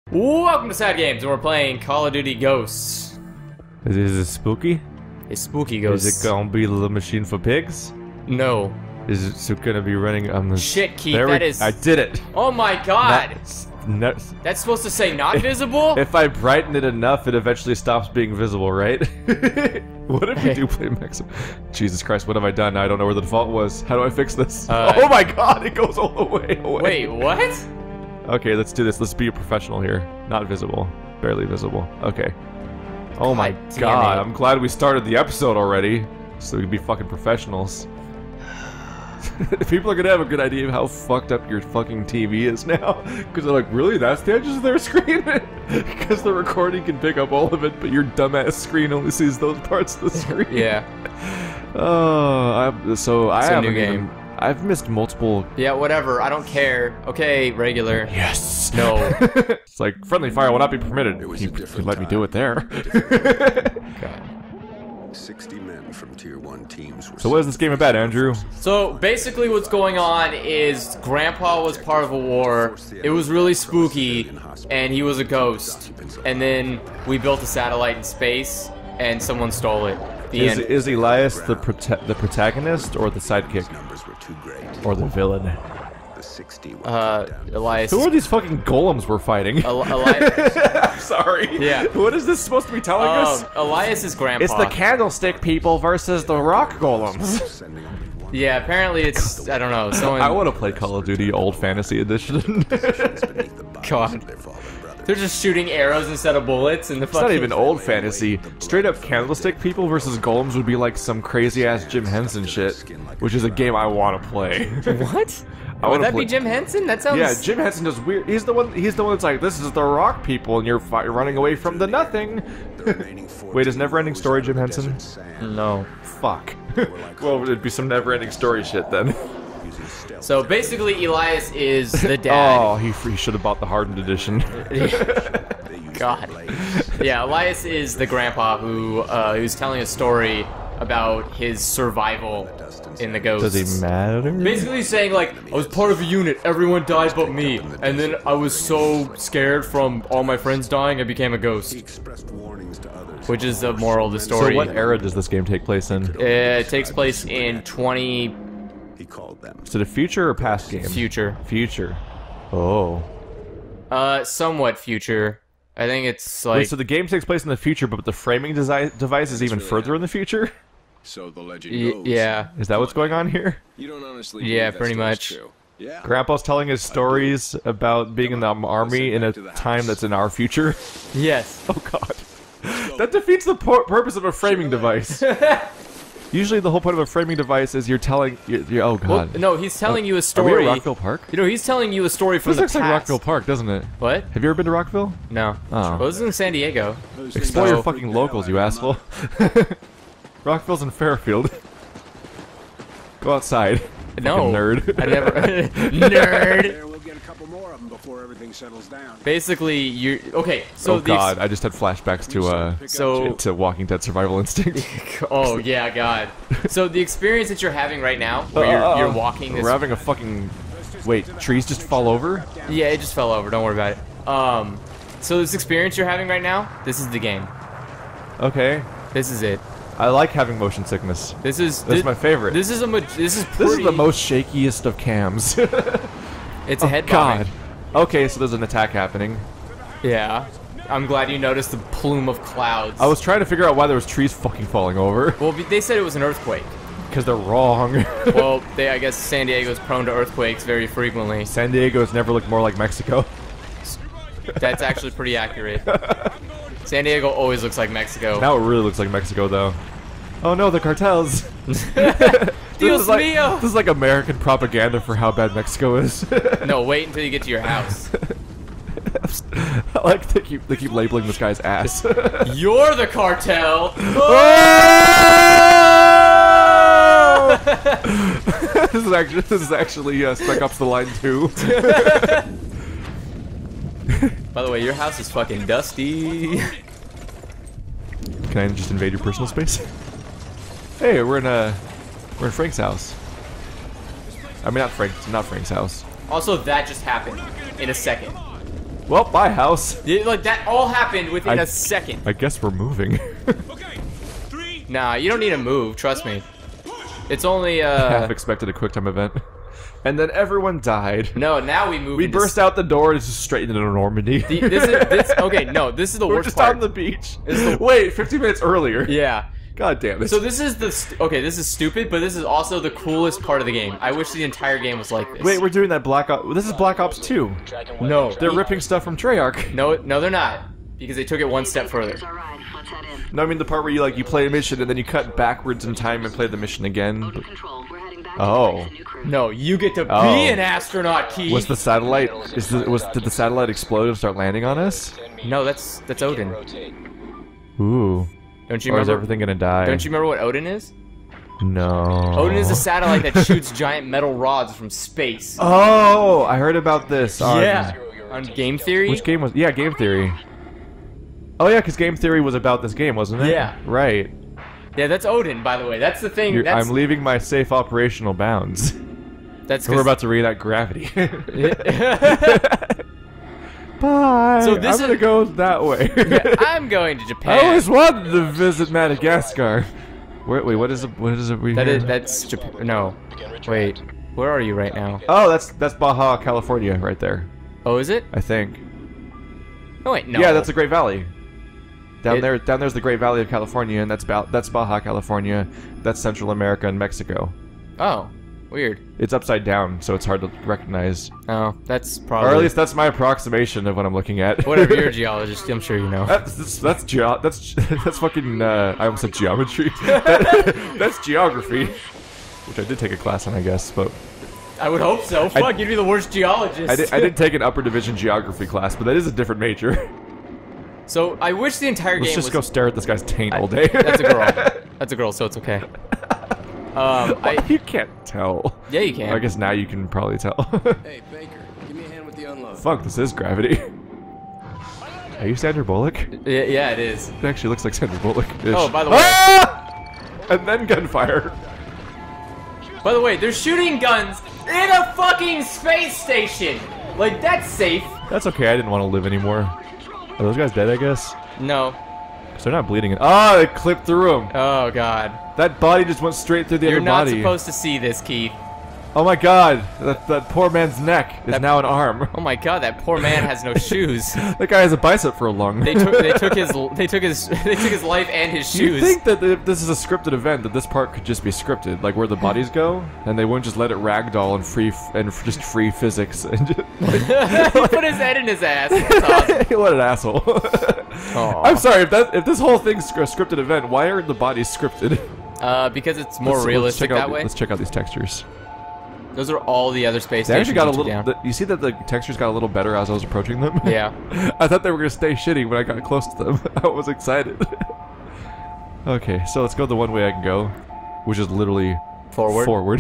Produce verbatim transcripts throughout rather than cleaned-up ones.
Welcome to SaD Games, and we're playing Call of Duty Ghosts. Is, is it spooky? It's spooky ghosts. Is it gonna be the machine for pigs? No. Is it gonna be running on the... Shit, Keith, there that we, is... I did it! Oh my god! Not, not, That's supposed to say not visible? if I brighten it enough, it eventually stops being visible, right? What if we do play Mexico? Jesus Christ, what have I done? I don't know where the default was. How do I fix this? Uh, oh my god, it goes all the way away. Wait, what? Okay, let's do this. Let's be a professional here. Not visible. Barely visible. Okay. Oh my God, god, I'm glad we started the episode already, so we can be fucking professionals. People are gonna have a good idea of how fucked up your fucking T V is now. Because they're like, really? That's the edges of their screen? Because the recording can pick up all of it, but your dumbass screen only sees those parts of the screen. Yeah. Oh, I, so I It's a haven't new even... game. I've missed multiple... Yeah, whatever. I don't care. Okay, regular. Yes! No. It's like, friendly fire will not be permitted. It was you could let me do it there. God. sixty men from tier one teams were So what is this game about, Andrew? So basically what's going on is Grandpa was part of a war, it was really spooky, and he was a ghost. And then we built a satellite in space, and someone stole it. The Is, end. is Elias the prota the protagonist or the sidekick? numbers were too great. Or the villain? The sixty went Uh, down. Elias... Who are these fucking golems we're fighting? El Elias... I'm sorry. Yeah. What is this supposed to be telling us? Um, Elias is Grandpa. It's the candlestick people versus the rock golems. Sending only one Yeah, apparently it's... I don't know, someone... I want to play Call of Duty Old Fantasy Edition. beneath the bodies God. of their fallen brothers. They're just shooting arrows instead of bullets in the It's fucking... not even old fantasy. Straight up candlestick people versus golems would be like some crazy ass Jim Henson shit, which is a game I want to play. What? I Would wanna that play- be Jim Henson? That sounds... Yeah, Jim Henson does weird. He's the one. He's the one that's like, this is the rock people, and you're fi running away from the nothing. The remaining Wait, is fourteen Neverending rose Story out of Jim the Henson? desert sand, No. Fuck. Well, it'd be some never-ending story shit then. using stealth So to basically Elias is the dad. Oh, he, he should have bought the hardened edition. They used God. their blades. Yeah, Elias is the grandpa who uh, who's telling a story about his survival in the ghosts. Does he matter? Basically saying like, I was part of a unit, everyone died but me, and then I was so scared from all my friends dying, I became a He ghost. expressed warnings to others. Which is the moral of the So story. what era does this game take place in? It takes place in twenty He called them. Is it a future or past game? future. Future. Oh. Uh, somewhat future. I think it's like... Wait, so the game takes place in the future, but the framing desi device is even further in the future? So the legend y- goes. yeah. Is that what's going on here? You don't honestly Yeah, believe that pretty story's much. True. Yeah. Grandpa's telling his stories about being in the army in a time that's in our future? Yes. Oh god. That defeats the pu- purpose of a framing device. Usually the whole point of a framing device is you're telling... You're, you're, oh Well, god. no, he's telling you a Are we story. at Rockville Park? You know, he's telling you a story from This the looks past. like Rockville Park, doesn't it? What? Have you ever been to Rockville? No. Oh. Well, this is in San Diego. Explore So- your fucking locals, you asshole. Rockville's in Fairfield. Go outside. No. Fucking nerd. I never... Nerd! There, we'll get a couple more of them before everything settles down. Basically, you... Okay, so oh the... ex- god, I just had flashbacks to uh So... to Walking Dead Survival Instinct. Oh, yeah, God. So the experience that you're having right now, where you're, Uh, you're walking this... We're having a fucking... Wait, trees just fall over? Yeah, it just fell over. Don't worry about it. Um, so this experience you're having right now, this is the game. Okay. This is it. I like having motion sickness. This is... That's thi- my favorite. This is a... ma- This is pretty... This is the most shakiest of cams. It's a head God. bombing. Okay, so there's an attack happening. Yeah. I'm glad you noticed the plume of clouds. I was trying to figure out why there was trees fucking falling over. Well, they said it was an earthquake. Because they're wrong. Well, they, I guess San Diego is prone to earthquakes very frequently. San Diego's never looked more like Mexico. That's actually pretty accurate. San Diego always looks like Mexico. Now it really looks like Mexico, though. Oh no, the cartels! Dios this, is like, mío! this is like American propaganda for how bad Mexico is. No, wait until you get to your house. I like they keep they keep labeling this guy's ass. You're the cartel! This is actually this is actually uh, Spec Ops: The Line two. By the way, your house is fucking dusty. Can I just invade your personal space? Hey, we're in uh we're in Frank's house. I mean, not Frank, not Frank's house. Also, that just happened in a second. Well, bye, house. Yeah, like, that all happened within I- a second. I guess we're moving. Okay, three. Nah, you don't need to move, trust me. It's only, Half uh... expected a quick time event. And then everyone died. No, now we move We into burst out the door and it's just straight into Normandy. The, this is, this, okay, no, this is the We're worst just part. on the beach. This is the- Wait, fifteen minutes earlier. Yeah. God damn it. So this is the, st okay, this is stupid, but this is also the coolest part of the game. I wish the entire game was like this. Wait, we're doing that Black Ops. This is Black Ops two. No. They're ripping stuff from Treyarch. No, no, they're not. Because they took it one step further. No, I mean the part where you like you play a mission and then you cut backwards in time and play the mission again. Oh. No, you get to Oh. be an astronaut, Keith. Was the satellite? Is the, was did the satellite explode and start landing on us? No, that's that's Odin. Ooh. Don't you Or is remember? everything gonna die? Don't you remember what Odin is? No. Odin is a satellite that shoots giant metal rods from space. Oh, I heard about this. On, Yeah. On Game Theory? Which game was? Yeah, Game Theory. Oh yeah, because Game Theory was about this game, wasn't it? Yeah. Right. Yeah, that's Odin, by the way. That's the thing. You're, That's, I'm leaving my safe operational bounds. that's We're 'cause- about to reenact Gravity. Bye. So this I'm gonna is- go that way. Yeah, I'm going to I Japan. always wanted to visit Madagascar. Wait, wait, what is it? What is it? We That hear? is, that's Japan. No. Wait. Where are you right now? Oh, that's that's Baja, California, right there. Oh, is it? I think. Oh, wait, no. Yeah, that's the Great Valley. Down It- there, down there's the Great Valley of California, and that's ba that's Baja, California. That's Central America and Mexico. Oh, weird. It's upside down, so it's hard to recognize. Oh, that's probably... Or at least that's my approximation of what I'm looking at. Whatever, you're a geologist. I'm sure you know. That's that's that's geo that's that's fucking uh, I almost said geometry. That- that's geography, which I did take a class on, I guess, but I would hope so. Fuck, you'd be the worst geologist. I did I did take an upper division geography class, but that is a different major. So, I wish the entire Let's game just was... go stare at this guy's taint all day. That's a girl. That's a girl, so it's okay. Um, I... You can't tell. Yeah, you can. I guess now you can probably tell. Hey, Baker, give me a hand with the unload. Fuck, this is Gravity. Are you Sandra Bullock? Yeah, yeah, it is. It actually looks like Sandra Bullock. Oh, by the way... Ah! And then gunfire. By the way, they're shooting guns in a fucking space station! Like, that's safe. That's okay, I didn't want to live anymore. Are those guys dead, I guess? No. Because they're not bleeding. Oh, they clipped through him. Oh, God. That body just went straight through the You're other not body. supposed to see this, Keith. Oh my god, that, that poor man's neck is That- now an arm. Oh my God, that poor man has no shoes. That guy has a bicep for a lung. They took they took his they took his they took his life and his You shoes. think that if this is a scripted event, that this part could just be scripted, like where the bodies go, and they wouldn't just let it ragdoll and free f and f just free physics and just, He put his head in his ass. That's awesome. what an asshole! Aw. I'm sorry if that if this whole thing's a scripted event, why aren't the bodies scripted? Uh, because it's more Let's- let's realistic check out, that way. Let's check out these textures. Those are all the other space They stations. actually got a you took little. down. The, you see that the textures got a little better as I was approaching them. Yeah. I thought they were gonna stay shitty when I got close to them. I was excited. Okay, so let's go the one way I can go, which is literally Forward. Forward.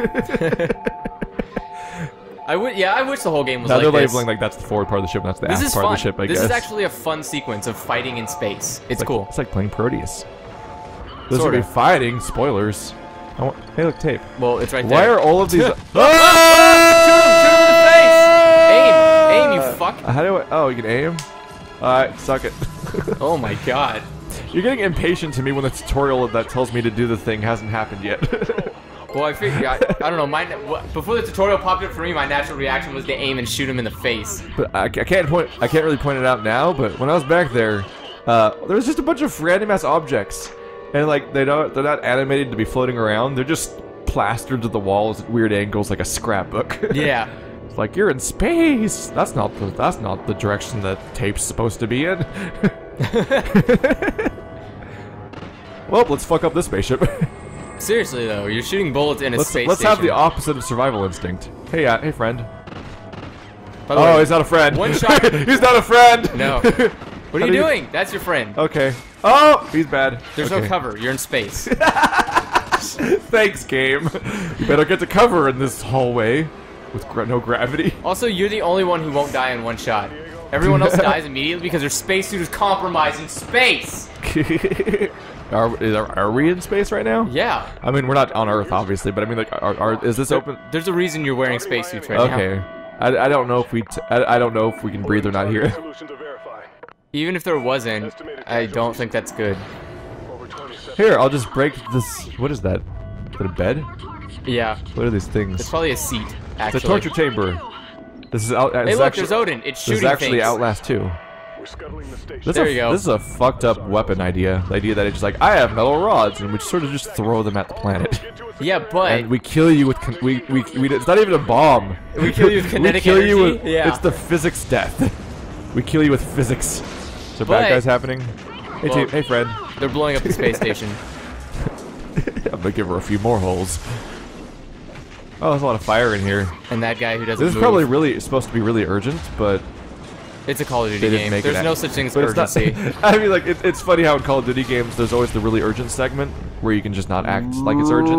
I would. Yeah, I wish the whole game was Now like they're this. labeling like that's the forward part of the ship, and that's the This aft is part fun. of the ship. I this guess is actually a fun sequence of fighting in space. It's, like, cool. It's like playing Proteus. This Sorta. would be fighting. Spoilers. I want, hey, look, tape. Well, it's right Why there. are all of these? Shoot him! Shoot him in the face! Aim! Aim, you fuck! How do I? Oh, you can aim. Alright, suck it. Oh my God. You're getting impatient to me when the tutorial that tells me to do the thing hasn't happened yet. Well, I figured. I, I don't know. My before the tutorial popped up for me, my natural reaction was to aim and shoot him in the face. But I, I can't point. I can't really point it out now. But when I was back there, uh, there was just a bunch of random ass objects, and like they don't. They're not animated to be floating around. They're just plastered to the walls at weird angles, like a scrapbook. Yeah. It's like you're in space. That's not the. That's not the direction that tape's supposed to be in. Well, let's fuck up this spaceship. Seriously though, you're shooting bullets in a let's space let's station. have the opposite of survival instinct. Hey, uh, hey, friend. By the Oh, way, he's not a friend. one shot- He's not a friend. No. What are How you do you- doing? That's your friend. Okay. Oh, he's bad. There's Okay. no cover. You're in space. Thanks, game. You better get to cover in this hallway with gra no gravity. Also, you're the only one who won't die in one shot. Everyone else dies immediately because their spacesuit is compromised in space. are, is, are we in space right now? Yeah. I mean, we're not on Earth, obviously, but I mean, like, are, are, is this open? There's a reason you're wearing spacesuits right now. Okay. I, I don't know if we t I, I don't know if we can breathe or not here. Even if there wasn't, I don't think that's good. Here, I'll just break this. What is that? Is that a bed? Yeah. What are these things? It's probably a seat, actually. It's a torture chamber. This is out. Hey, it's look, actually, there's Odin. It's shooting This is actually things. Outlast two. This There a, you go. This is a fucked up weapon idea. The idea that it's just like, I have metal rods, and we sort of just throw them at the planet. Yeah, but And we kill you with con we, we we it's not even a bomb. We kill you with kinetic we kill energy? You with, Yeah. It's the physics death. We kill you with physics. So But- bad guys happening. Hey, Well- team, hey Fred. they're blowing up the space station. I'm gonna give her a few more holes. Oh, there's a lot of fire in here. And that guy who doesn't This is move. probably really supposed to be really urgent, but It's a Call of they Duty didn't game. make There's it. no act- such thing as but it's not- urgency. I mean, like it, it's funny how in Call of Duty games there's always the really urgent segment where you can just not act like it's urgent.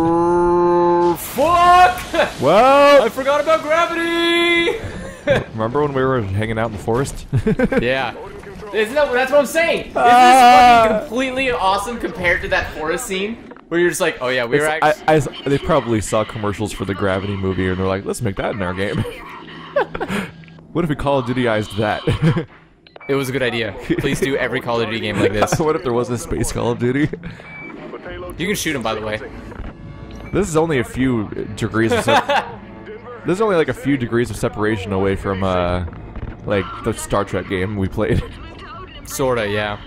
Fuck! Well, I forgot about gravity! remember when we were hanging out in the forest? Yeah. Isn't that, that's what I'm saying! Isn't Ah. this fucking completely awesome compared to that forest scene? Where you're just like, oh yeah, we were It's- actually... I, I, they probably saw commercials for the Gravity movie and they're like, let's make that in our game. What if we Call of Duty-ized that? It was a good idea. Please do every Call of Duty game like this. What if there was a space Call of Duty? You can shoot him, by the way. This is only a few degrees of sep- This is only like a few degrees of separation away from, uh, like, the Star Trek game we played. Sorta, yeah.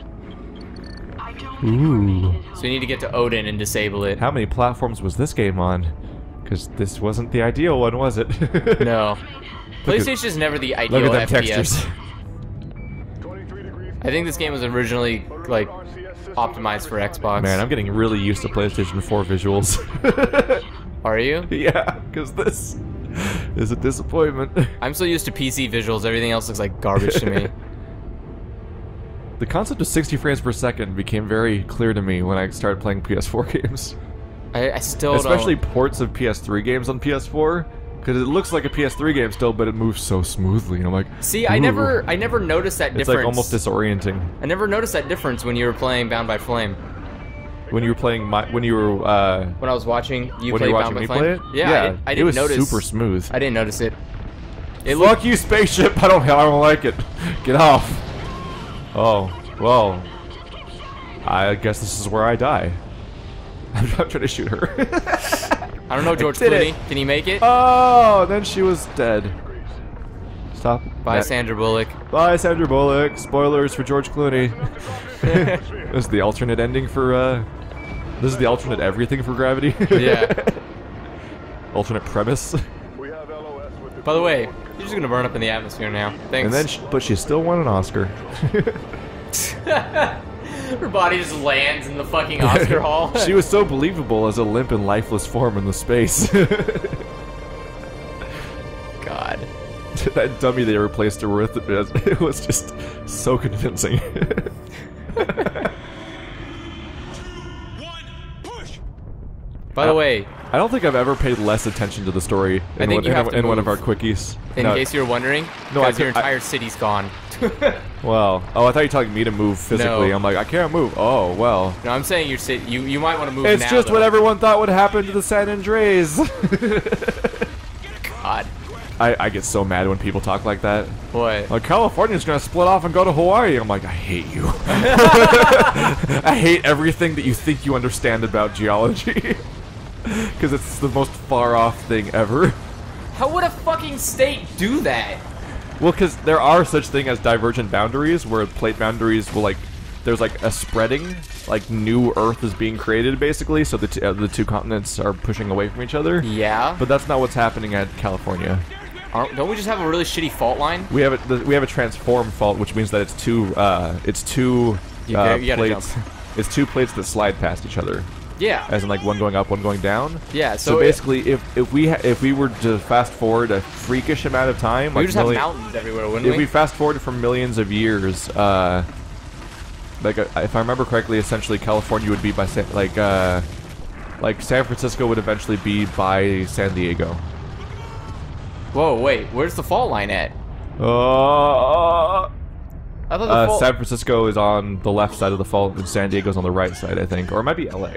Ooh. So we need to get to Odin and disable it. How many platforms was this game on? Because this wasn't the ideal one, was it? No. Look at- PlayStation is never the Look ideal at them F P S. textures. I think this game was originally, like, optimized for Xbox. Man, I'm getting really used to PlayStation four visuals. Are you? Yeah, because this is a disappointment. I'm so used to P C visuals, everything else looks like garbage to me. The concept of sixty frames per second became very clear to me when I started playing P S four games. I, I still Especially don't... ports of P S three games on P S four, because it looks like a P S three game still, but it moves so smoothly, and I'm like, See, I ooh. never I never noticed that It's difference. like almost disorienting. I never noticed that difference when you were playing Bound by Flame. When you were playing my, when you were, uh... When I was watching you when play you were Bound watching by me Flame. play it? Yeah, I, did, I didn't it was notice. super smooth. I didn't notice it. It Fuck looked... you, spaceship! I don't, I don't like it. Get off. Oh, well... I guess this is where I die. I'm not trying to shoot her. I don't know, George did Clooney. it. Can he make it? Oh, then she was dead. Stop. Bye, Yeah. Sandra Bullock. Bye, Sandra Bullock. Spoilers for George Clooney. This is the alternate ending for, uh... This is the alternate everything for Gravity. Yeah. Alternate premise. By the way, you're just gonna burn up in the atmosphere now. Thanks. And then, she, but she still won an Oscar. Her body just lands in the fucking Oscar hall. She was so believable as a limp and lifeless form in the space. God. That dummy they replaced her with, it was just so convincing. By the way, I don't think I've ever paid less attention to the story I in, think one, you in, have a- to in one of move. our quickies. in No, case you're wondering, No, I because your could- I- entire city's gone. well, oh, I thought you were telling me to move physically. No. I'm like, I can't move. Oh, well. No, I'm saying your city. You you might want to move It's now. just though. what everyone thought would happen to the San Andreas. God. I, I get so mad when people talk like that. What? Like, California's gonna split off and go to Hawaii. I'm like, I hate you. I hate everything that you think you understand about geology. Because it's the most far-off thing ever. How would a fucking state do that? Well, because there are such thing as divergent boundaries, where plate boundaries will, like, there's, like, a spreading, like, new Earth is being created, basically, so the, t uh, the two continents are pushing away from each other. Yeah. But that's not what's happening at California. Aren't, don't we just have a really shitty fault line? We have a, the, we have a transform fault, which means that it's two, uh, it's two You uh, gotta- you gotta plates. jump. It's two plates that slide past each other. Yeah. As in, like, one going up, one going down. Yeah. So, So, basically, if if we ha if we were to fast forward a freakish amount of time, we like would just have million- mountains everywhere, wouldn't if we? we fast forward for millions of years, uh, like uh, if I remember correctly, essentially California would be by San, like uh, like San Francisco would eventually be by San Diego. Whoa, wait. Where's the fault line at? Uh, I thought the uh, fault. San Francisco is on the left side of the fault, and San Diego's on the right side, I think, or it might be L A.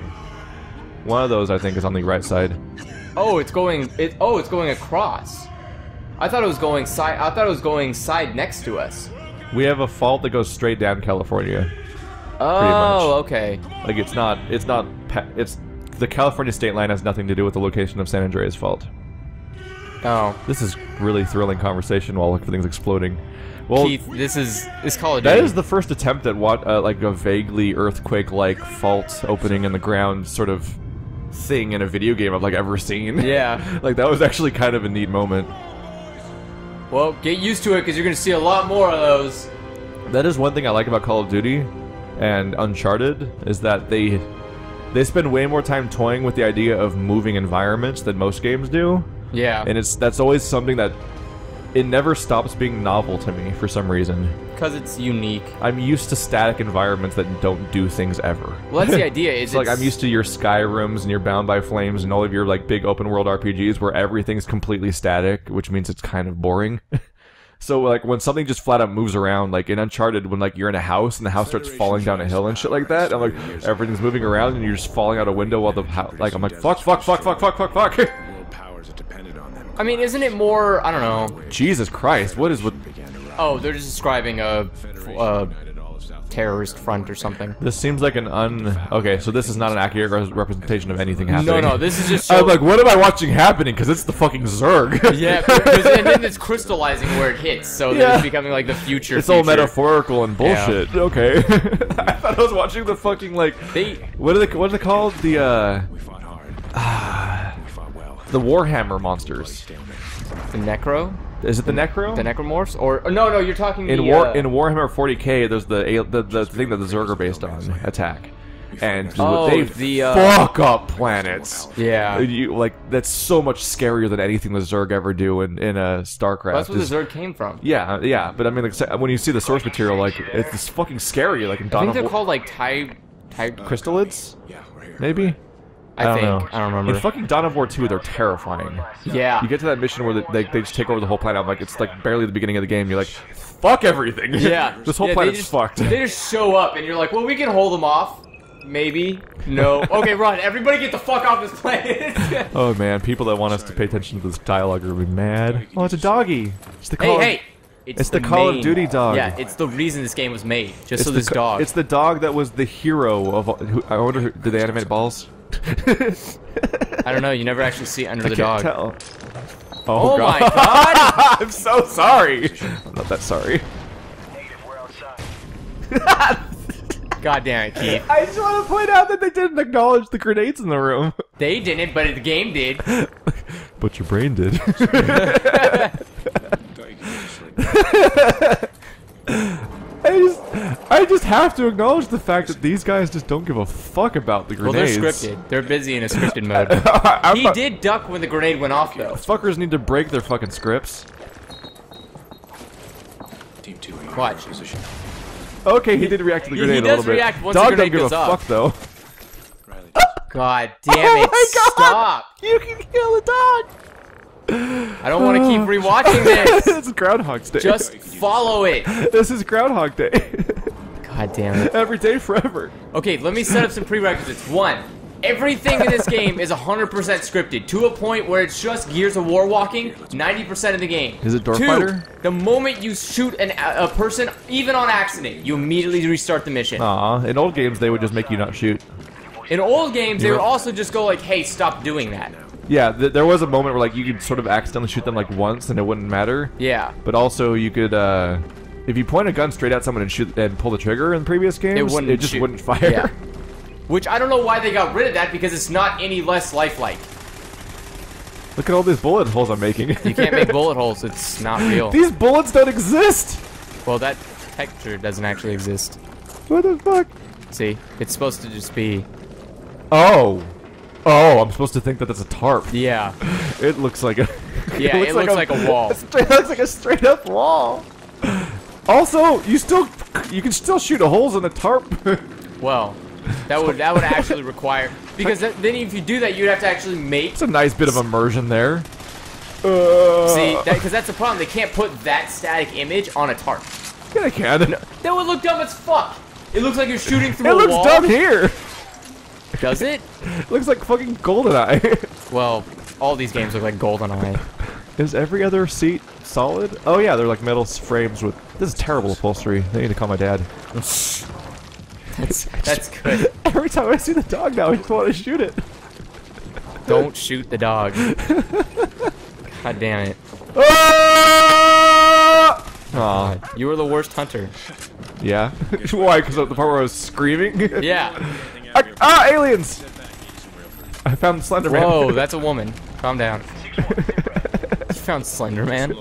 One of those, I think, is on the right side. Oh, it's going. It. Oh, it's going across. I thought it was going side. I thought it was going side next to us. We have a fault that goes straight down California. Oh, okay. Like it's not. It's not. It's the California state line has nothing to do with the location of San Andreas Fault. Oh. This is really thrilling conversation while everything's exploding. Well, Keith, this is this Call of Duty. That is the first attempt at what, uh, like a vaguely earthquake-like fault opening in the ground sort of thing in a video game I've like ever seen. Yeah. Like that was actually kind of a neat moment. Well, get used to it because you're gonna see a lot more of those. That is one thing I like about Call of Duty and Uncharted is that they they spend way more time toying with the idea of moving environments than most games do. Yeah. And it's that's always something that it never stops being novel to me for some reason. Because it's unique. I'm used to static environments that don't do things ever. Well, that's the idea. Is it's like I'm used to your Skyrims and your Bound by Flames and all of your like big open world R P Gs where everything's completely static, which means it's kind of boring. So like when something just flat out moves around, like in Uncharted, when like you're in a house and the house starts falling down a hill and shit like that, and like everything's moving around and you're just falling out a window while the house, like I'm like fuck, fuck, fuck, fuck, fuck, fuck, fuck. I mean, isn't it more? I don't know. Jesus Christ, what is with? Oh, they're just describing a, a terrorist front or something. This seems like an un. Okay, so this is not an accurate re representation of anything happening. No, no, this is just. I'm like, what am I watching happening? Because it's the fucking Zerg. Yeah, because, and then it's crystallizing where it hits, so Yeah. it's becoming like the future. It's future. all metaphorical and bullshit. Yeah. Okay. I thought I was watching the fucking like. They. What are they? What are they called? The uh. We fought hard. Ah. We fought well. The Warhammer monsters. The Necro. Is it the Necro? The Necromorphs, or, or no, no, you're talking in the, War uh, in Warhammer forty K. There's the the the thing that the Zerg are based on. Attack. And Oh, they the, uh, fuck up planets. Yeah. You, like that's so much scarier than anything the Zerg ever do in in a StarCraft. That's where Just- the Zerg came from. Yeah, yeah, but I mean, like, when you see the source material, like it's it's fucking scary. Like in I Dawn think of they're War- called like Ty, Ty. Crystalids, Yeah, we're here. maybe. I, don't think know. I don't remember. In fucking Dawn of War two, they're terrifying. Yeah. You get to that mission where they, they just take over the whole planet. I'm like, it's like barely the beginning of the game. You're like, fuck everything. Yeah. This whole Yeah, they planet's just- fucked. They just show up, and you're like, well, we can hold them off. Maybe. No. Okay, run. Everybody get the fuck off this planet. Oh man, people that want us to pay attention to this dialogue are gonna be mad. Oh, it's a doggy. It's the Hey, Call of- hey. It's the Call of main- Duty dog. Yeah, it's the reason this game was made. Just It's so the this co- dog. It's the dog that was the hero of. Who, I wonder, who, did they animate balls? I don't know. You never actually see it under I the can't dog. tell. Oh, God. my god! I'm so sorry. I'm not that sorry. God damn it, Keith. I just want to point out that they didn't acknowledge the grenades in the room. They didn't, but the game did. But your brain did. I just, I just have to acknowledge the fact that these guys just don't give a fuck about the Well, they're grenades. scripted. They're busy in a scripted mode. I'm He not- did duck when the grenade went off, though. Fuckers need to break their fucking scripts. Team two in Watch. position. Okay, he did react to the He- he grenade a does little bit. react once the Dog grenade don't give goes a up. fuck though. Riley. God damn Oh it. my God. Stop. You can kill the dog. I don't want to keep rewatching this. This is Groundhog Day. Just follow it. This is Groundhog Day. God damn it. Every day forever. Okay, let me set up some prerequisites. One, everything in this game is one hundred percent scripted to a point where it's just Gears of War walking ninety percent of the game. Is it Door Two, Fighter? the moment you shoot an, a person, even on accident, you immediately restart the mission. Aw, in old games they would just make you not shoot. In old games, they You would were- also just go like, hey, stop doing that. Yeah, th there was a moment where like you could sort of accidentally shoot them like once and it wouldn't matter. Yeah. But also you could, uh, if you point a gun straight at someone and shoot and pull the trigger in previous games, It wouldn't just shoot. wouldn't fire. Yeah. Which I don't know why they got rid of that because it's not any less lifelike. Look at all these bullet holes I'm making. You can't make bullet holes, it's not real. These bullets don't exist! Well, that texture doesn't actually exist. What the fuck? See, it's supposed to just be... Oh. Oh, I'm supposed to think that that's a tarp. Yeah. It looks like a... Yeah, it looks like a wall. It looks like a straight up wall. Also, you still... You can still shoot holes in the tarp. Well, that would that would actually require... Because th then if you do that, you'd have to actually make... It's a nice bit of immersion there. Uh, See, because that's the problem. They can't put that static image on a tarp. Yeah, I can. That would look dumb as fuck. It looks like you're shooting through It a looks wall. dumb here. Does it? It looks like fucking GoldenEye. Well, all these games look like GoldenEye. Is every other seat solid? Oh yeah, they're like metal frames with... This is terrible upholstery. I need to call my dad. That's that's good. Every time I see the dog now, I just want to shoot it. Don't shoot the dog. God damn it. Ah! Aw. You were the worst hunter. Yeah? Why? Because of the part where I was screaming? Yeah. I, ah, aliens! I found the Slender Man. Whoa, that's a woman. Calm down. You found Slender Man.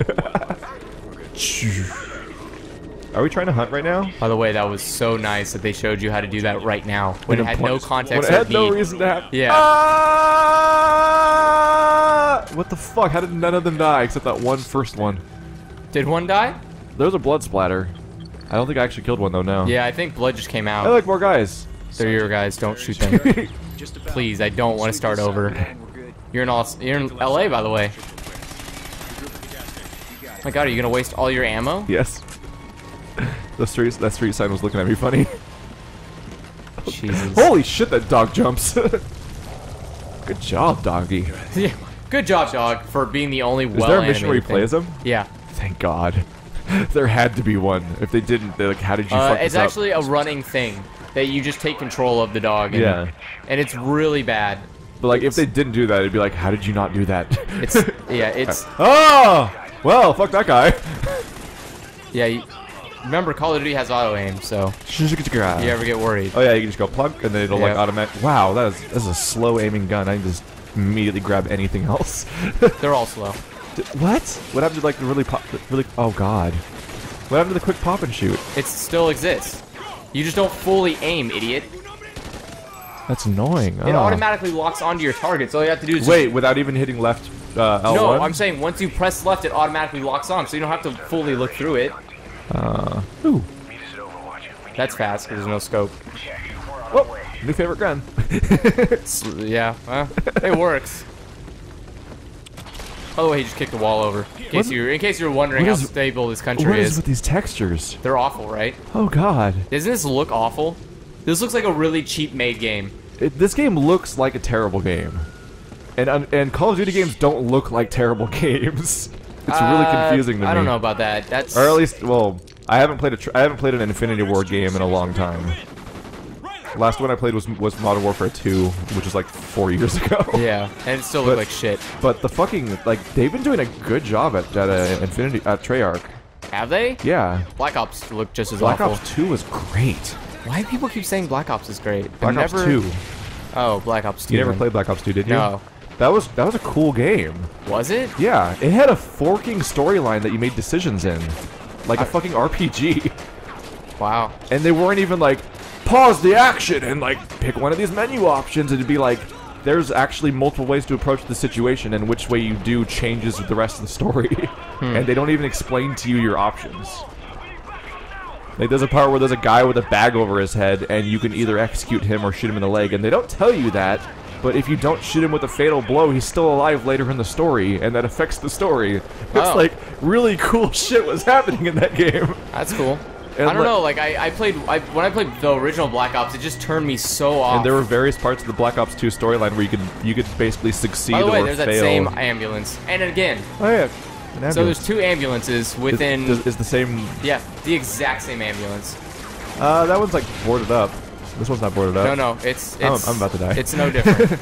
Are we trying to hunt right now? By the way, that was so nice that they showed you how to do that right now when it had no context. When it had or no need. reason to have. Yeah. Ah! What the fuck? How did none of them die except that one first one? Did one die? There was a blood splatter. I don't think I actually killed one though. No. Yeah, I think blood just came out. I like more guys. They're your guys. Don't shoot them. Please, I don't want to start over. You're in all, you're in L A, by the way. Oh my God, are you gonna waste all your ammo? Yes. The street, that street sign was looking at me funny. Jesus. Holy shit, that dog jumps. Good job, doggy. Yeah. Good job, dog, for being the only well. Is there a mission where he plays him? Yeah. Thank God. There had to be one. If they didn't, they're like, how did you Uh, fuck it's this up? actually a running thing that you just take control of the dog. And, Yeah. And it's really bad. But like, if they didn't do that, it'd be like, how did you not do that? It's yeah. It's Oh! Well, fuck that guy. yeah. You, remember, Call of Duty has auto aim, so you ever get worried. Oh yeah, you can just go plunk and then it'll like Yeah. automatic. Wow, that is that is a slow aiming gun. I can just immediately grab anything else. They're all slow. D- what? What happened to like the really pop? Really? Oh God. What happened to the quick pop and shoot? It still exists. You just don't fully aim, idiot. That's annoying. It Oh. automatically locks onto your target. So all you have to do is Wait, without even hitting left uh, L one? No, I'm saying once you press left, it automatically locks on, so you don't have to fully look through it. Uh, ooh. That's fast because there's no scope. Whoa, new favorite gun. S- yeah, well, it works. By the way, he just kicked the wall over. In case What- you in case you're wondering what how is- stable this country What is is, with these textures? they're awful, right? Oh God. Doesn't this look awful? This looks like a really cheap made game. It, this game looks like a terrible game. And un- and Call of Duty games don't look like terrible games. It's really Uh, confusing to me. I don't know about that. That's Or at least, well, I haven't played a tr I haven't played an Infinity War game in a long time. Last one I played was was Modern Warfare two, which is like four years ago. yeah, and it still looked But- like shit. But the fucking like they've been doing a good job at at uh, Infinity at Treyarch. Have they? Yeah, Black Ops look just as Black awful. Ops two was great. Why do people keep saying Black Ops is great? I've Black Ops never... two. Oh, Black Ops two. You never then. played Black Ops two, did you? No. That was that was a cool game. Was it? Yeah, it had a forking storyline that you made decisions in, like a fucking R P G. Wow. And they weren't even like, pause the action and like pick one of these menu options. It'd be like, there's actually multiple ways to approach the situation, and which way you do changes the rest of the story. Hmm. And they don't even explain to you your options. Like there's a part where there's a guy with a bag over his head, and you can either execute him or shoot him in the leg, and they don't tell you that. But if you don't shoot him with a fatal blow, he's still alive later in the story, and that affects the story. It's Oh. like really cool shit was happening in that game. That's cool. And I don't like- know, like, I, I played, I, when I played the original Black Ops, it just turned me so off. And there were various parts of the Black Ops two storyline where you could you could basically succeed By the way, or there's fail. that same ambulance. And again, Oh yeah. An so ambulance. there's two ambulances within, Is, is the same. yeah, the exact same ambulance. Uh, that one's like boarded up. This one's not boarded up. No, no, it's, I'm- it's, I'm about to die. It's no different.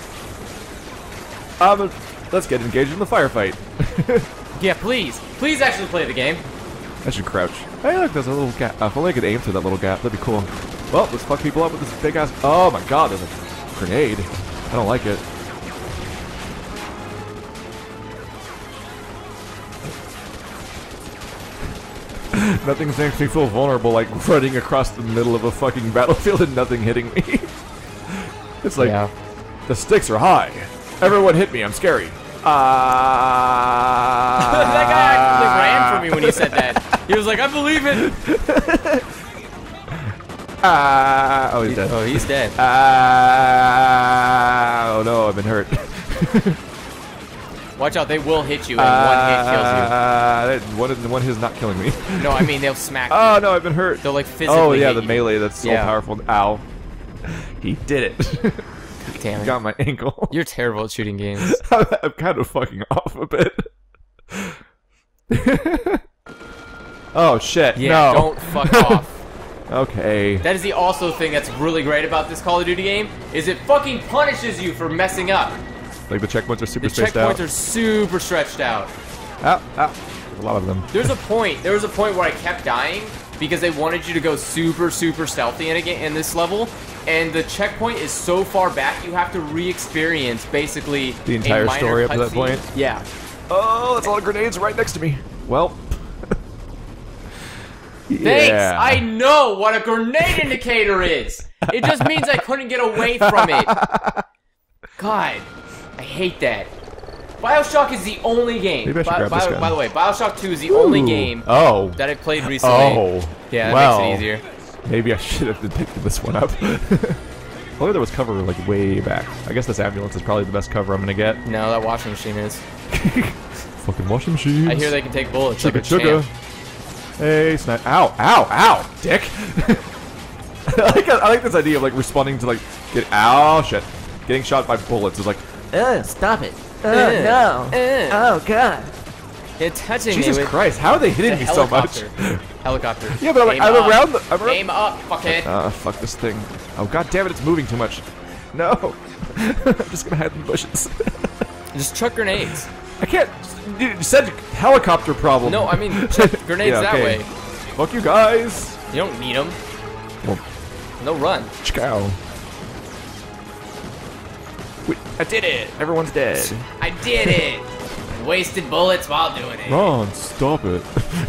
Um, let's get engaged in the firefight. Yeah, please, please actually play the game. I should crouch. Hey, look, there's a little gap. Uh, if only I could aim through that little gap, that'd be cool. Well, let's fuck people up with this big ass. Oh my God, there's a grenade. I don't like it. Nothing makes me feel vulnerable like running across the middle of a fucking battlefield and nothing hitting me. It's like, Yeah. the stakes are high. Everyone hit me, I'm scary. Ah. That guy actually ran for me when he said that. He was like, I believe it. Ah. Oh, he's dead. Oh, he's dead. Ah. Oh no, I've been hurt. Watch out, they will hit you and one hit Ah. One, one hit is not killing me. kills you. No, I mean, they'll smack you. Oh no, I've been hurt. They'll like physically Oh yeah, hit the you. melee that's so Yeah. powerful. Ow. He did it. Damn it. Got my ankle. You're terrible at shooting games. I'm kind of fucking off a bit. Oh shit! Yeah, no. don't fuck off. Okay. That is the also thing that's really great about this Call of Duty game, is it fucking punishes you for messing up. Like the checkpoints are super The spaced checkpoints out. are super stretched out. Ow, ow. There's a lot of them. There's a point. There was a point where I kept dying because they wanted you to go super, super stealthy in a game, in this level, and the checkpoint is so far back you have to re-experience basically The entire a minor story up to that cutscene. point? Yeah. Oh, that's a lot of grenades right next to me. Well. Thanks. Yeah. I know what a grenade indicator is. It just means I couldn't get away from it. God, I hate that. BioShock is the only game. Maybe I should Bi grab this Bi gun. by the way, BioShock two is the only Ooh. game Oh. that I've played recently. Oh. Yeah, that well, makes it easier. Maybe I should have been picking this one up. Only there was cover like way back. I guess this ambulance is probably the best cover I'm gonna get. No, that washing machine is. Fucking washing machines. I hear they can take bullets. Sugar, like a sugar. champ. Hey, snipe. Ow, ow, ow, dick. I, like, I like this idea of like responding to like get. Ow, shit. Getting shot by bullets is like. Ugh, stop it. Oh, Uh, no. uh. Oh, God. You're touching Jesus me with Christ, how are they hitting the me so much? helicopter. Helicopter. Yeah, but I'm, like, Aim I'm up. around the. I'm around Aim up, fuckhead. Ah, fuck this thing. Oh god damn it, it's moving too much. No. I'm just gonna hide in the bushes. Just chuck grenades. I can't. You said helicopter problem. No, I mean chuck grenades Yeah, that okay. way. Fuck you guys. You don't need them. Well, No run. chow. Wait, I did it. Everyone's dead. I did it. Wasted bullets while doing it. Ron, stop it.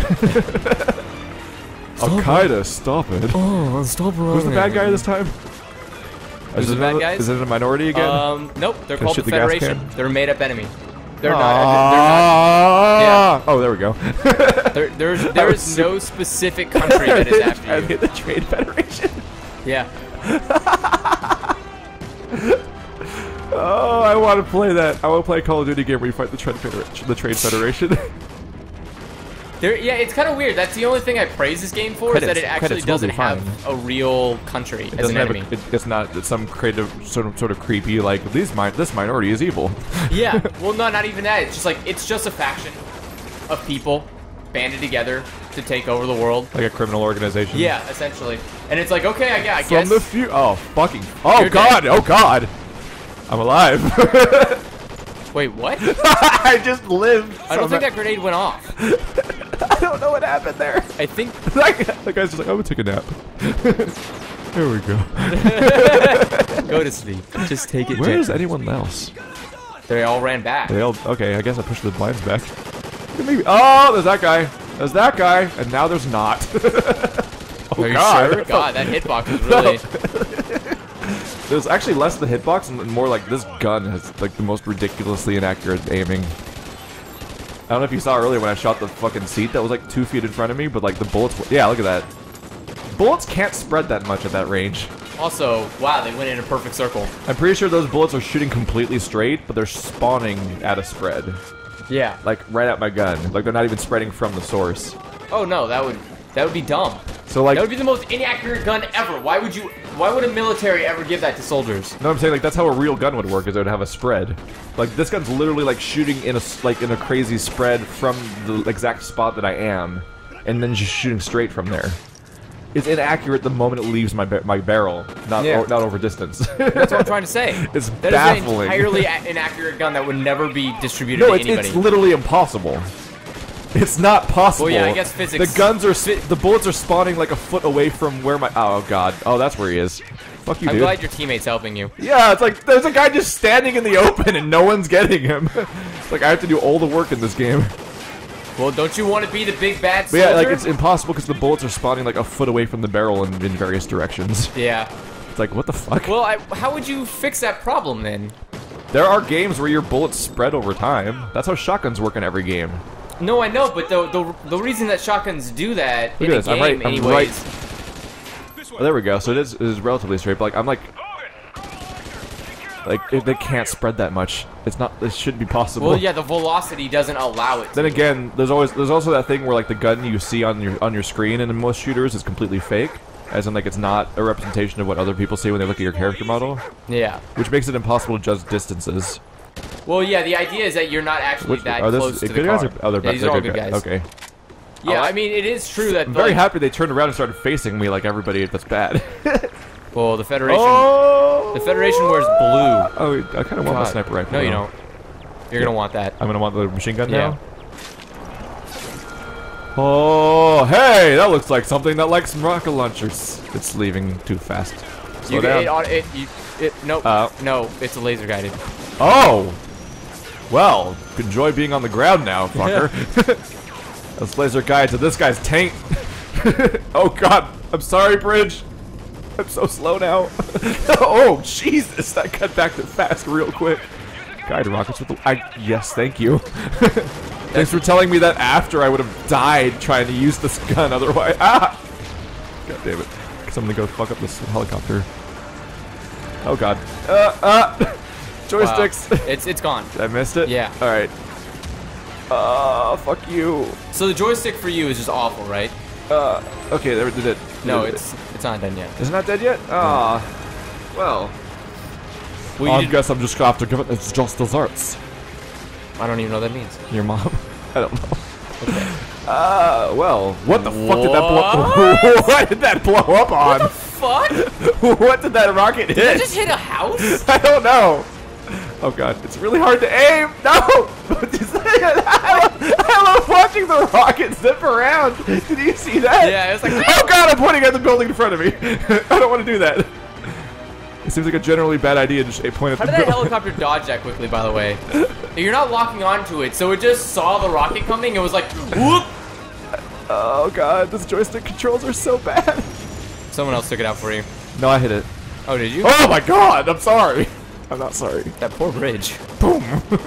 Al-Qaeda, stop it. Oh, stop running. Who's the bad guy this time? Who's is the it bad another- guys? Is it a minority again? Um, nope. They're Can I called the shoot the gas Federation. can? They're a made-up enemy. They're not. Ah. Oh, there we go. They're not. There, there's there was is no specific country that is after I you. hit the Trade Federation. Yeah. Oh, I want to play that. I want to play a Call of Duty game where you fight the Trade Federation. The Trade Federation. There, yeah, it's kind of weird. That's the only thing I praise this game for, is that Credits- it actually credits will doesn't be have fine. a real country It as doesn't an have enemy. a, it, it's not it's some creative sort of sort of creepy like these mi this minority is evil. Yeah, well, no, not even that. It's just like, it's just a faction of people banded together to take over the world. Like a criminal organization. Yeah, essentially. And it's like, okay, I, gu- I From guess. the few. Oh fucking. Oh You're god. dead. Oh god. I'm alive. Wait, what? I just lived. I don't think that grenade went off. I don't know what happened there. I think. That guy's just like, I'm gonna take a nap. There we go. Go to sleep. Just take it Where is gently. anyone else? They all ran back. They all, okay, I guess I pushed the blinds back. Maybe, oh, there's that guy. There's that guy, and now there's not. Oh Are you god. sure? God, that hitbox was really. There's actually less the hitbox and more like this gun has like the most ridiculously inaccurate aiming. I don't know if you saw earlier when I shot the fucking seat that was like two feet in front of me, but like the bullets. Were, yeah, look at that. Bullets can't spread that much at that range. Also, wow, they went in a perfect circle. I'm pretty sure those bullets are shooting completely straight, but they're spawning at a spread. Yeah. Like right at my gun. Like they're not even spreading from the source. Oh no, that would that would be dumb. So like, That would be the most inaccurate gun ever. Why would you? Why would a military ever give that to soldiers? no, I'm saying like that's how a real gun would work. Is it would have a spread. Like this gun's literally like shooting in a s- like in a crazy spread from the exact spot that I am, and then just shooting straight from there. It's inaccurate the moment it leaves my ba my barrel, not Yeah. o not over distance. That's what I'm trying to say. It's That is baffling. an entirely a- inaccurate gun that would never be distributed No, to it's, anybody. it's literally impossible. It's not possible. Well, yeah, I guess physics- The guns are sp the bullets are spawning like a foot away from where my. Oh god. Oh, that's where he is. Fuck you, I'm dude. glad your teammate's helping you. Yeah, it's like there's a guy just standing in the open and no one's getting him. It's like I have to do all the work in this game. Well, don't you want to be the big bad But soldier? yeah, like it's impossible because the bullets are spawning like a foot away from the barrel in, in various directions. Yeah. It's like what the fuck? Well, I, how would you fix that problem then? There are games where your bullets spread over time. That's how shotguns work in every game. No, I know, but the the, the reason that shotguns do that Look in at a this, I'm game, right- I'm anyways. Oh, there we go. So it is, it is relatively straight. But like I'm like, like if they can't spread that much. It's not. It shouldn't be possible. Well, yeah, the velocity doesn't allow it. Then again, there's always there's also that thing where like the gun you see on your on your screen in most shooters is completely fake, as in like it's not a representation of what other people see when they look at your character model, Yeah. which makes it impossible to judge distances. Well, yeah, the idea is that you're not actually Which, that are this, close to good the car. guys or, oh, they're yeah, these they're are all good guys. Okay. Yeah, Oh, I mean, it is true that... I'm very like, happy they turned around and started facing me like everybody that's bad. Well, the Federation... Oh! The Federation wears blue. Oh, I kind of want my God. sniper rifle. No, you though. don't. You're gonna want that. I'm gonna want the machine gun Yeah. now. Oh, hey, that looks like something that likes rocket launchers. It's leaving too fast. Slow You, down. it, it, it, you, it, no, Uh, no, it's a laser guided. Oh! Well, enjoy being on the ground now, fucker. Let's laser guide to this guy's tank. Oh god, I'm sorry, Bridge. I'm so slow now. Oh, Jesus, that cut back to fast real quick. Guide rockets with the... I, yes, thank you. Thanks for telling me that after I would have died trying to use this gun otherwise. Ah! God damn it. Somebody go fuck up this helicopter. Oh god. Uh, uh! Joysticks! Wow. It's it's gone. I missed it? Yeah. Alright. Uh, fuck you. So the joystick for you is just awful, right? Uh, okay, there did it. No, Did it. it's it's not done yet. Is it not dead yet? Ah. Well. Well, I you did, guess I'm just gonna have to give it it's just desserts. I don't even know what that means. Your mom? I don't know. Uh, well, what the fuck did that blow? What? What did that blow up on? Fuck! What did that rocket hit? Did I just hit a house? I don't know. Oh god, it's really hard to aim. No! What is that? I love, I love watching the rocket zip around. Did you see that? Yeah, it was like. Oh god, I'm pointing at the building in front of me. I don't want to do that. It seems like a generally bad idea to just point at How the did that building. helicopter dodge that quickly, by the way? You're not locking onto it, so it just saw the rocket coming and was like, whoop! Oh god, this joystick controls are so bad. Someone else took it out for you. No, I hit it. Oh, did you? Oh my god, I'm sorry. I'm not sorry. That poor bridge. Boom.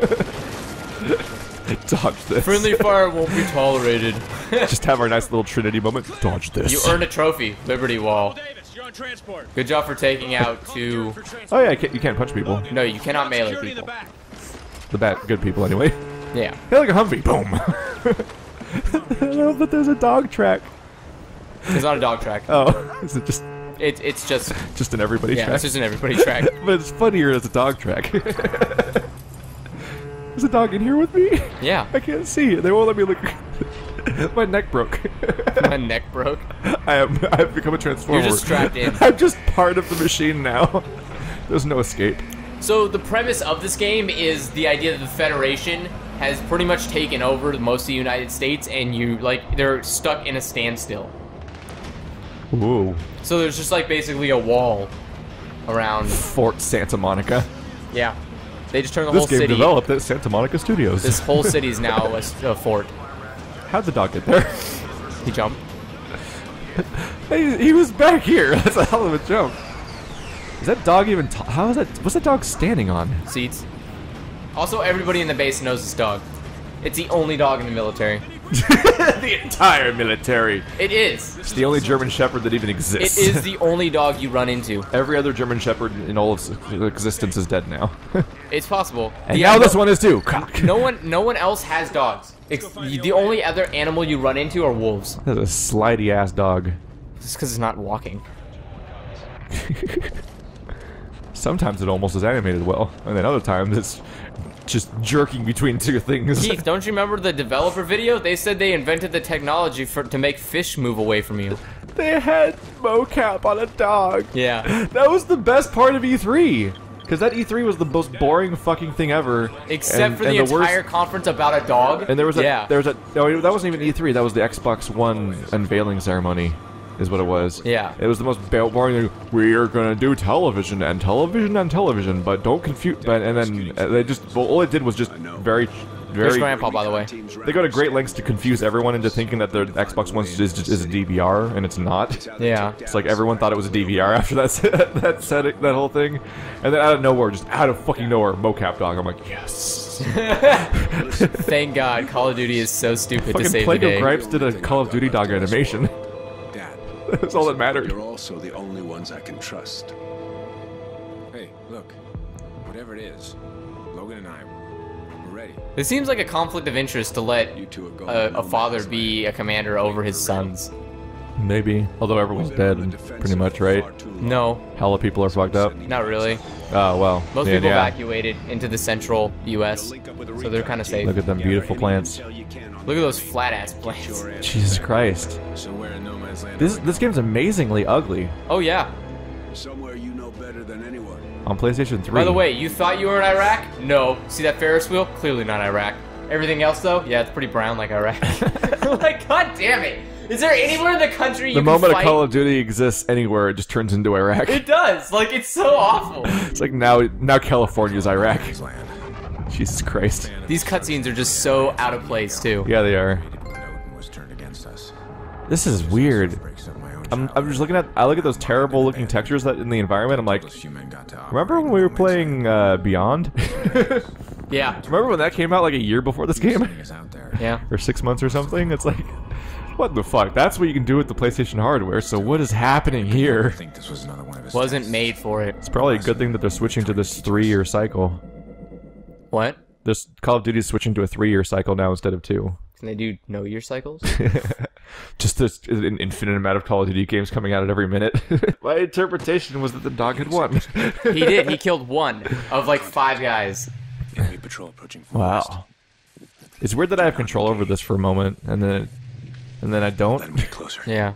Dodge this. Friendly fire won't be tolerated. Just have our nice little Trinity moment. Dodge this. You earned a trophy, Liberty Wall. You're on transport. Good job for taking out two. Oh yeah, you can't, you can't punch people. No, you cannot melee people. The bad, good people anyway. Yeah. Hey, like a Humvee. Boom. I love that there's a dog track. It's not a dog track. Oh, is it just It, it's just. just an everybody Yeah, track? it's just an everybody track. But it's funnier as a dog track. There's a dog in here with me? Yeah. I can't see. They won't let me look. My neck broke. My neck broke. I am. I've become a transformer. You're just strapped in. I'm just part of the machine now. There's no escape. So the premise of this game is the idea that the Federation has pretty much taken over most of the United States, and you like they're stuck in a standstill. Ooh. So there's just like basically a wall around. Fort Santa Monica. Yeah. They just turned the This whole game city. developed at Santa Monica Studios. This whole city is now a, a fort. How'd the dog get there? He jumped. Hey, he was back here. That's a hell of a jump. Is that dog even? T how is that? What's that dog standing on? Seats. Also, everybody in the base knows this dog. It's the only dog in the military. The entire military. It is. It's the only German Shepherd that even exists. It is the only dog you run into. Every other German Shepherd in all of existence is dead now. It's possible. And Yeah, now no- this one is too. Cock. No one, no one else has dogs. It's, the only other animal you run into are wolves. That's a slidey ass dog. Just because it's not walking. Sometimes it almost is animated well, and then other times it's just jerking between two things. Keith, don't you remember the developer video? They said they invented the technology for to make fish move away from you. They had mocap on a dog. Yeah. That was the best part of E three. Because that E three was the most boring fucking thing ever. Except and, for the, and the entire worst, conference about a dog. And there was a, yeah. there was a, no, that wasn't even E three, that was the Xbox One unveiling ceremony, is what it was. Yeah. It was the most ba- boring thing. We are gonna do television and television and television, but don't confuse, but, and then uh, they just, well, all it did was just very, There's very, Grandpa, by the way. they go to great lengths to confuse everyone into thinking that the Xbox One is, is, is a D V R, and it's not. Yeah. It's like everyone thought it was a D V R after that that setting, that whole thing, and then out of nowhere, just out of fucking nowhere, mocap dog. I'm like, yes. Thank God, Call of Duty is so stupid to Fucking save the Plato day. Gripes did a Call of Duty dog animation. Dad, That's all that mattered. you're also the only ones I can trust. Hey, look. Whatever it is, Logan and I, we're ready. It seems like a conflict of interest to let You two are going a, no a father man's be a commander over his sons. Maybe, although everyone's dead, pretty much, right? No, Hella people are fucked up. not really. Oh, well. Most yeah, people yeah. evacuated into the central U S, so they're kind of safe. Look at them beautiful plants. Look at those flat-ass plants. Jesus Christ. So we're in no man's land. This this game's amazingly ugly. Oh yeah. Somewhere you know better than anyone. On PlayStation three. By the way, you thought you were in Iraq? No. See that Ferris wheel? Clearly not Iraq. Everything else though? Yeah, it's pretty brown like Iraq. Like, god damn it. Is there anywhere in the country you the can moment fight? a Call of Duty exists anywhere, it just turns into Iraq. It does. Like, it's so awful. It's like now now California's Iraq. Jesus Christ. These cutscenes are just so out of place too. Yeah, they are. Was turned against us. This is weird. Breaks up my own I'm, child. I'm just looking at I look at those terrible looking textures that in the environment. I'm like, Few men got to remember when we were playing uh, Beyond? Yeah. Remember when that came out like a year before this game? is out there. Yeah. Or six months or something? It's like, what the fuck? That's what you can do with the PlayStation hardware, so what is happening I here? think this was another one of his Wasn't tests. made for it. It's probably a good thing that they're switching to this three-year cycle. What? This Call of Duty is switching to a three-year cycle now instead of two. Can they do no year cycles? Just this an infinite amount of Call of Duty games coming out at every minute. My interpretation was that the dog had won. He did. He killed one of like five guys. Enemy patrol approaching forest. Wow. It's weird that I have control over this for a moment, and then, and then I Let him don't. get closer. Yeah.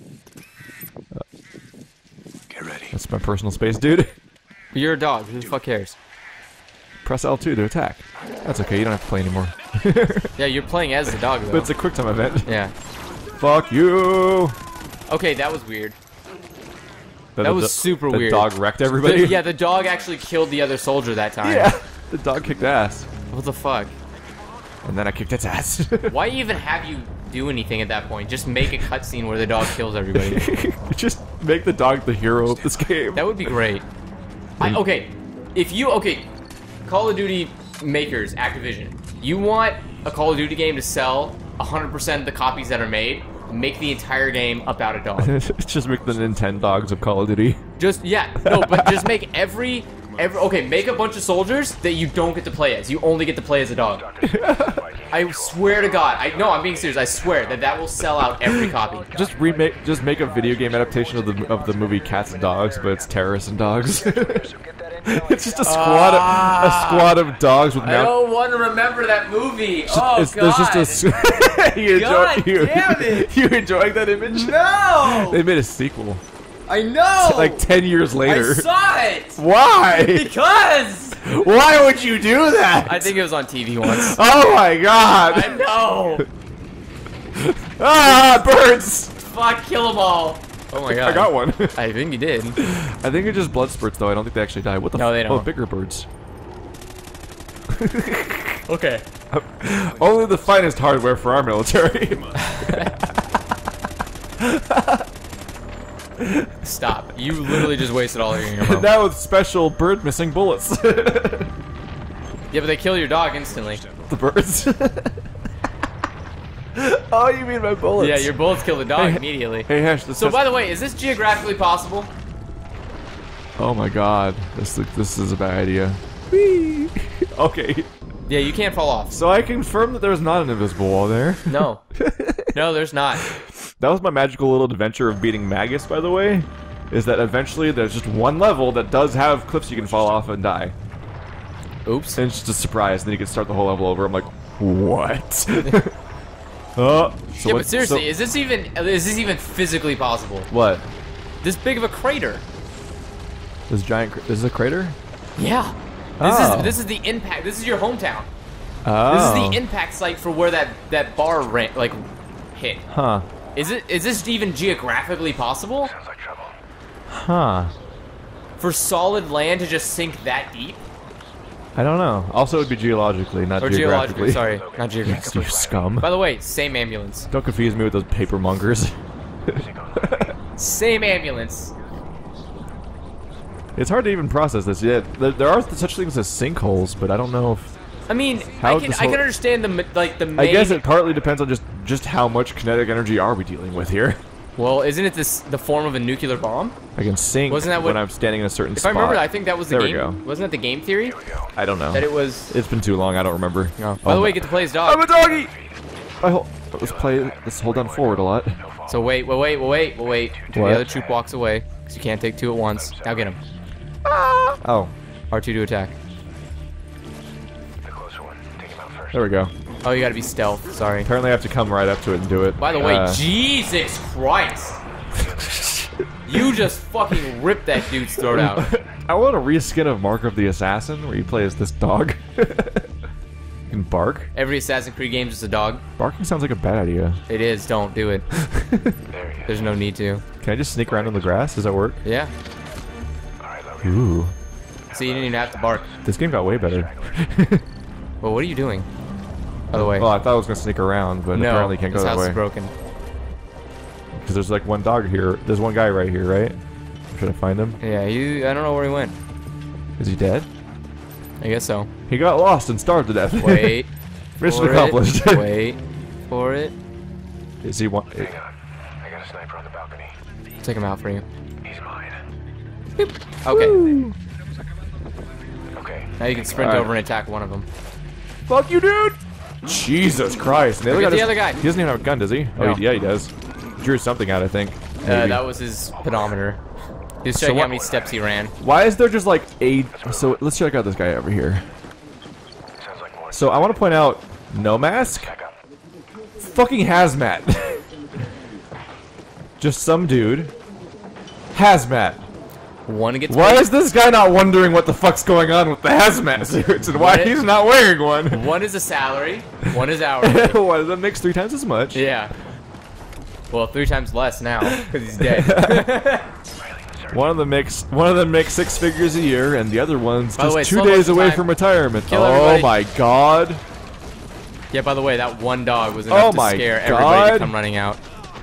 Get ready. That's my personal space, dude. But you're a dog. Who the fuck cares? Press L two to attack. That's okay, you don't have to play anymore. Yeah, you're playing as the dog though. But it's a quick time event. Yeah. Fuck you! Okay, that was weird. The- That the- was super the weird. dog wrecked everybody. The- yeah, the dog actually killed the other soldier that time. Yeah. The dog kicked ass. What the fuck? And then I kicked its ass. Why even have you do anything at that point? Just make a cutscene where the dog kills everybody. Just make the dog the hero of this game. That would be great. I, okay, if you okay, Call of Duty makers, Activision, you want a Call of Duty game to sell one hundred percent of the copies that are made, make the entire game about a dog. Just make the Nintendo dogs of Call of Duty. Just yeah, no, but just make every every okay, make a bunch of soldiers that you don't get to play as. You only get to play as a dog. I swear to God, I no, I'm being serious. I swear that that will sell out every copy. Just remake, just make a video game adaptation of the of the movie Cats and Dogs, but it's terrorists and dogs. It's just a squad, of, a squad of dogs with I mount. don't want to remember that movie. Oh It's- God! There's just a. you God enjoy, you, damn it. You enjoying that image? No! They made a sequel I know. like ten years I later. saw it Why? because Why would you do that? I think it was on T V once. Oh my God! I know. Ah, birds! Fuck, kill them all. Oh my God! I got one. I think you did. I think it's just blood spurts, though. I don't think they actually die. What the? No, f- they Oh, don't. bigger birds. Okay. Only the finest hardware for our military. Stop. You literally just wasted all of your ammo. Now with special bird missing bullets. Yeah, but they kill your dog instantly. The birds. Oh, you mean my bullets? Yeah, your bullets kill the dog Hey, immediately. Hey, Hesh, this So has- by the way, is this geographically possible? Oh my God, this this is a bad idea. Whee! Okay, Yeah, you can't fall off. so I confirm that there's not an invisible wall there. No. No, there's not. That was my magical little adventure of beating Magus, by the way. Is that eventually there's just one level that does have cliffs you can fall off and die. Oops. And it's just a surprise, and then you can start the whole level over. I'm like, what? Oh, so Yeah, what- but seriously, so- is this even is this even physically possible? what? This big of a crater? This giant, cr- this is a crater? Yeah. This Oh. is this is the impact. This is your hometown. Oh. This is the impact site for where that that bar ran, like hit. Huh. Is it is this even geographically possible Huh. for solid land to just sink that deep? I don't know. Also, it would be geologically, not Or geographically. geologically? Sorry, not You geographically. scum. By the way, same ambulance. Don't confuse me with those paper mongers. Same ambulance. It's hard to even process this. Yeah, there, there are such things as sinkholes, but I don't know if. I mean, How I can this I can whole- understand the ma- like the main. I guess it partly depends on just just how much kinetic energy are we dealing with here. Well, isn't it this the form of a nuclear bomb? I can sink Wasn't that when what- I'm standing in a certain If spot. I remember, I think that was the There we game. go. Wasn't that the game theory? I don't know. That it was. It's been too long. I don't remember. Oh. By the way, get to play his dog. I'm a doggy. I hold, let's play. Let's hold down forward a lot. So wait, wait, wait, wait, wait, wait. Until What? the other troop walks away. Because you can't take two at once. Now get him. Oh, R two to attack. The closer one. Take him out first. there we go. Oh, you gotta be stealth. Sorry. Apparently I have to come right up to it and do it. By the way, Uh, Jesus Christ! You just fucking ripped that dude's throat out. I want a reskin of Mark of the Assassin where you play as this dog. You can bark. Every Assassin's Creed game is just a dog. Barking sounds like a bad idea. It is. Don't do it. There he is. There's no need to. Can I just sneak around in the grass? Does that work? Yeah. All right, Logan. Ooh. So you didn't even have to bark. This game got way better. Well, what are you doing? By the way. Well, I thought I was going to sneak around, but no, apparently can't go this that house way. is broken. Because there's like one dog here. There's one guy right here, right? Should I find him? Yeah, you. I don't know where he went. Is he dead? I guess so. He got lost and starved to death. Wait. Mission for accomplished. It. Wait for it. Is he one? Hang on. I got a sniper on the balcony. Take him out for you. He's mine. Okay. Okay. Now you can sprint Alright. over and attack one of them. Fuck you, dude! Jesus Christ! And the Look other at the guy other doesn't- guy. He doesn't even have a gun, does he? Oh, No. he, yeah, he does. Drew something out, I think. Uh, Maybe. that was his pedometer. He was So checking what- how many steps he ran. Why is there just like a? So let's check out this guy over here. Sounds like more. So I want to point out, no mask, Back up. fucking hazmat. Just some dude. Hazmat. One gets Why paid. is this guy not wondering what the fuck's going on with the hazmat suits and why What? he's not wearing one? One is a salary, one is hourly. Why does that makes three times as much? Yeah. Well, three times less now because he's dead. One of them makes one of them makes six figures a year, and the other one's By the just way, two slow days motion away time. from retirement. Kill oh everybody. my god! Yeah. By the way, that one dog was enough Oh to my scare everybody to God. come running out.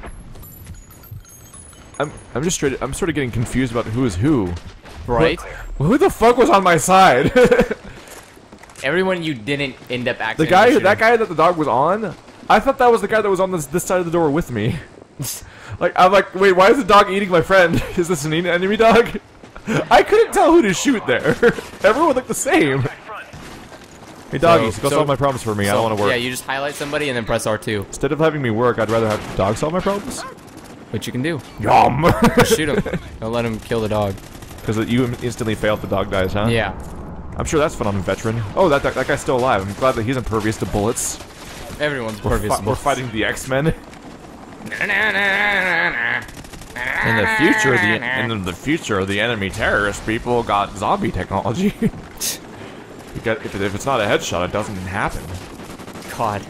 I'm I'm just straight. I'm sort of getting confused about who is who. Right? Well, who the fuck was on my side? Everyone you didn't end up the accidentally guy, shooting. that guy that the dog was on. I thought that was the guy that was on this this side of the door with me. Like I'm like, wait, why is the dog eating my friend? Is this an enemy dog? I couldn't tell who to shoot there. Everyone looked the same. Hey doggies, So- go so- solve my problems for me. I So, don't want to work. Yeah, you just highlight somebody and then press R two, Instead of having me work, I'd rather have the dog solve my problems. which you can do. Yum. Shoot him. Don't let him kill the dog. Because you instantly fail if the dog dies, huh? Yeah. I'm sure that's fun on a veteran. Oh, that, that that guy's still alive. I'm glad that he's impervious to bullets. Everyone's We're, pervious. fi- we're fighting the X-Men. In the future, the in the future, the enemy terrorist people got zombie technology. You got, if, it, if it's not a headshot, it doesn't happen. God.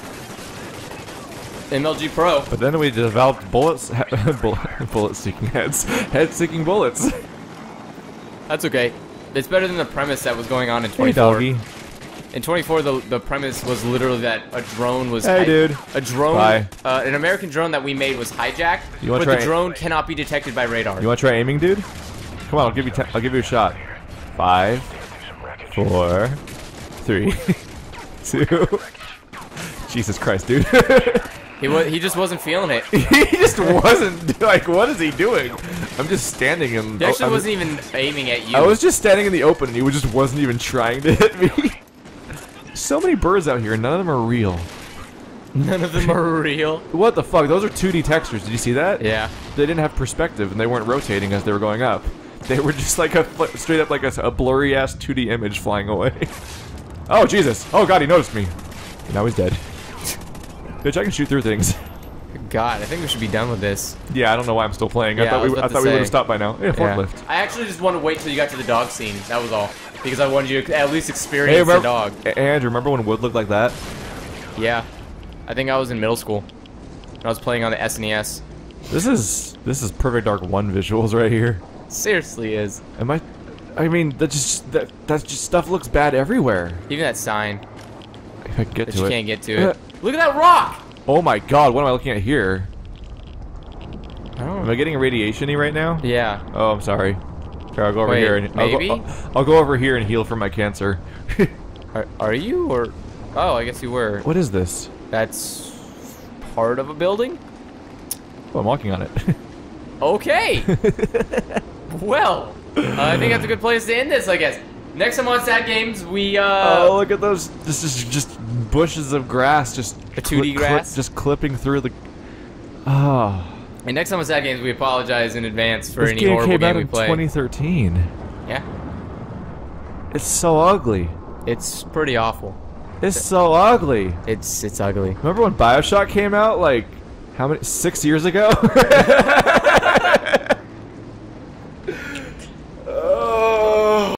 M L G Pro. But then we developed bullets, bullet, bullet-seeking heads, head-seeking bullets. That's okay. It's better than the premise that was going on in Hey, twenty-four. doggy. In twenty-four, the the premise was literally that a drone was Hey, hi- dude. a drone, Bye. Uh, an American drone that we made was hijacked, You wanna but the try- drone cannot be detected by radar. You want to try aiming, dude? Come on, I'll give you. Ten, I'll give you a shot. Five, four, three, two. Jesus Christ, dude. He was he just wasn't feeling it. He just wasn't like. What is he doing? I'm just standing in. He actually I'm wasn't even aiming at you. I was just standing in the open, and he just wasn't even trying to hit me. So many birds out here, none of them are real. None of them are real. What the fuck? Those are two D textures. Did you see that? Yeah. They didn't have perspective, and they weren't rotating as they were going up. They were just like a fl- straight up like a, a blurry ass two D image flying away. Oh Jesus! Oh God, he noticed me. Now he's dead. Bitch, I can shoot through things. God, I think we should be done with this. Yeah, I don't know why I'm still playing. I Yeah, I thought was we, I about to thought we would say. have stopped by now. Yeah, Yeah. forklift. I actually just wanted to wait till you got to the dog scene. That was all. Because I wanted you to at least Hey, experience remember, the dog. A- and remember when Wood looked like that? Yeah. I think I was in middle school. When I was playing on the S N E S. This is this is Perfect Dark One visuals right here. Seriously is. Am I? I mean, that just that that's just stuff looks bad everywhere. Even that sign. If I can get But to you it. can't get to it. Look at that rock! Oh my God! What am I looking at here? I don't Am I getting radiation-y right now? Yeah. Oh, I'm sorry. Here, I'll go over Wait, here and I'll go, maybe? I'll, I'll go over here and heal from my cancer. Are, are you or... Oh, I guess you were. What is this? That's part of a building? Oh, I'm walking on it. Okay. Well, uh, I think that's a good place to end this, I guess. Next time on SaD Games, we, uh... Oh, look at those! This is just bushes of grass, just A two D cli- cli- grass? just clipping through the. Oh, And next time on SaD Games, we apologize in advance for This any game horrible came game out we in play. twenty thirteen. Yeah, It's so ugly. it's pretty awful. It's so ugly. It's it's ugly. Remember when Bioshock came out? Like, how many? Six years ago?